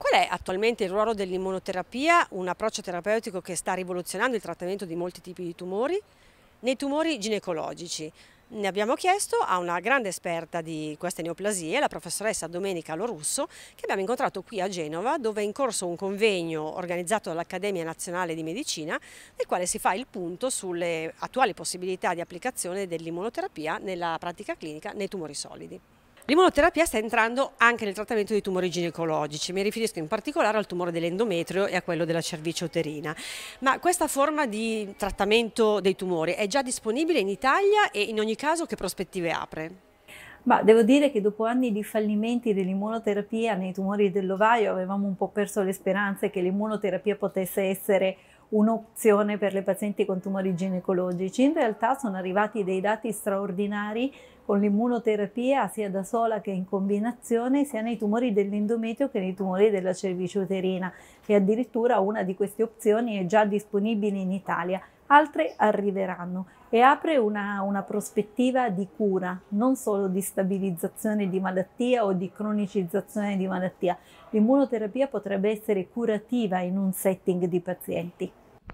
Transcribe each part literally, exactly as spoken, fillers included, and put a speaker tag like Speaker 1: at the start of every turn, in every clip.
Speaker 1: Qual è attualmente il ruolo dell'immunoterapia, un approccio terapeutico che sta rivoluzionando il trattamento di molti tipi di tumori, nei tumori ginecologici? Ne abbiamo chiesto a una grande esperta di queste neoplasie, la professoressa Domenica Lorusso, che abbiamo incontrato qui a Genova, dove è in corso un convegno organizzato dall'Accademia Nazionale di Medicina, nel quale si fa il punto sulle attuali possibilità di applicazione dell'immunoterapia nella pratica clinica nei tumori solidi. L'immunoterapia sta entrando anche nel trattamento dei tumori ginecologici, mi riferisco in particolare al tumore dell'endometrio e a quello della cervice uterina. Ma questa forma di trattamento dei tumori è già disponibile in Italia e in ogni caso che prospettive apre?
Speaker 2: Ma devo dire che dopo anni di fallimenti dell'immunoterapia nei tumori dell'ovaio avevamo un po' perso le speranze che l'immunoterapia potesse essere un'opzione per le pazienti con tumori ginecologici. In realtà sono arrivati dei dati straordinari con l'immunoterapia sia da sola che in combinazione sia nei tumori dell'endometrio che nei tumori della cervice uterina, e addirittura una di queste opzioni è già disponibile in Italia. Altre arriveranno e apre una, una prospettiva di cura, non solo di stabilizzazione di malattia o di cronicizzazione di malattia. L'immunoterapia potrebbe essere curativa in un setting di pazienti.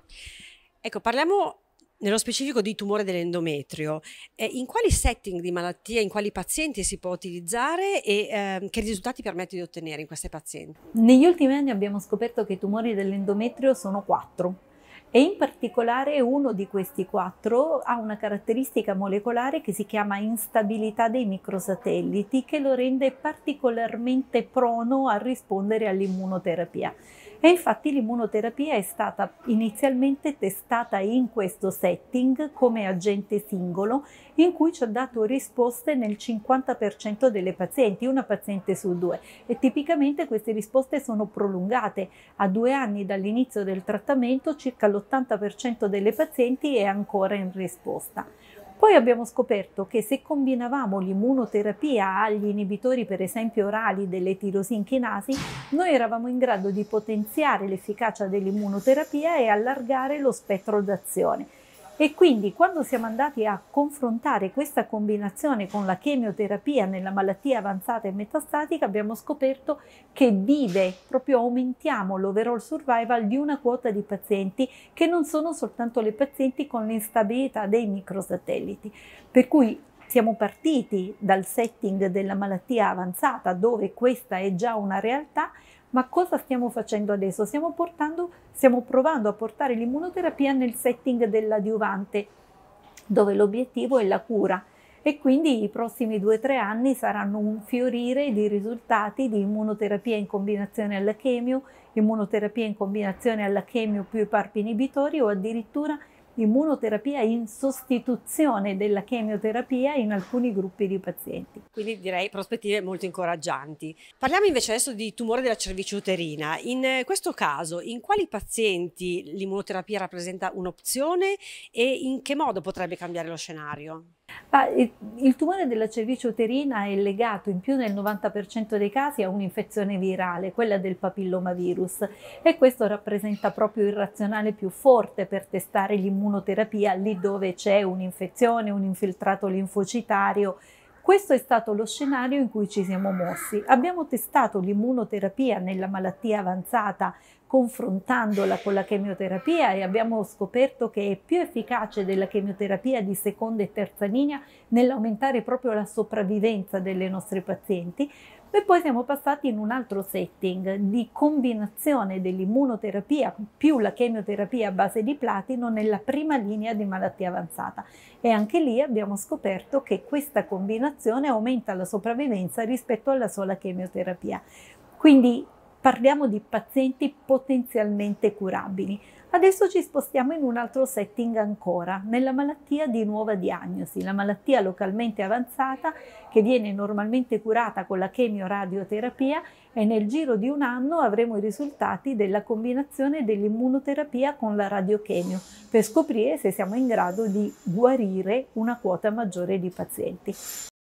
Speaker 1: Ecco, parliamo nello specifico di tumore dell'endometrio. Eh, in quali setting di malattia, in quali pazienti si può utilizzare e eh, che risultati permette di ottenere in queste pazienti?
Speaker 2: Negli ultimi anni abbiamo scoperto che i tumori dell'endometrio sono quattro. E in particolare uno di questi quattro ha una caratteristica molecolare che si chiama instabilità dei microsatelliti, che lo rende particolarmente prono a rispondere all'immunoterapia. E infatti l'immunoterapia è stata inizialmente testata in questo setting come agente singolo, in cui ci ha dato risposte nel cinquanta per cento delle pazienti, una paziente su due, e tipicamente queste risposte sono prolungate. A due anni dall'inizio del trattamento circa l'ottanta per cento delle pazienti è ancora in risposta. Poi abbiamo scoperto che se combinavamo l'immunoterapia agli inibitori, per esempio orali, delle tirosin chinasi, noi eravamo in grado di potenziare l'efficacia dell'immunoterapia e allargare lo spettro d'azione. E quindi quando siamo andati a confrontare questa combinazione con la chemioterapia nella malattia avanzata e metastatica, abbiamo scoperto che vive, proprio aumentiamo l'overall survival di una quota di pazienti che non sono soltanto le pazienti con l'instabilità dei microsatelliti. Per cui siamo partiti dal setting della malattia avanzata, dove questa è già una realtà. Ma cosa stiamo facendo adesso? Stiamo, portando, stiamo provando a portare l'immunoterapia nel setting dell'adiuvante, dove l'obiettivo è la cura, e quindi i prossimi due o tre anni saranno un fiorire di risultati di immunoterapia in combinazione alla chemio, immunoterapia in combinazione alla chemio più i PARP inibitori, o addirittura immunoterapia in sostituzione della chemioterapia in alcuni gruppi di pazienti.
Speaker 1: Quindi direi prospettive molto incoraggianti. Parliamo invece adesso di tumore della cervice uterina. In questo caso, in quali pazienti l'immunoterapia rappresenta un'opzione e in che modo potrebbe cambiare lo scenario?
Speaker 2: Ma il tumore della cervice uterina è legato in più del novanta per cento dei casi a un'infezione virale, quella del papillomavirus, e questo rappresenta proprio il razionale più forte per testare l'immunoterapia lì dove c'è un'infezione, un infiltrato linfocitario. Questo è stato lo scenario in cui ci siamo mossi. Abbiamo testato l'immunoterapia nella malattia avanzata confrontandola con la chemioterapia e abbiamo scoperto che è più efficace della chemioterapia di seconda e terza linea nell'aumentare proprio la sopravvivenza delle nostre pazienti. E poi siamo passati in un altro setting di combinazione dell'immunoterapia più la chemioterapia a base di platino nella prima linea di malattia avanzata, e anche lì abbiamo scoperto che questa combinazione aumenta la sopravvivenza rispetto alla sola chemioterapia. Quindi parliamo di pazienti potenzialmente curabili. Adesso ci spostiamo in un altro setting ancora, nella malattia di nuova diagnosi, la malattia localmente avanzata che viene normalmente curata con la chemioradioterapia, e nel giro di un anno avremo i risultati della combinazione dell'immunoterapia con la radiochemio per scoprire se siamo in grado di guarire una quota maggiore di pazienti.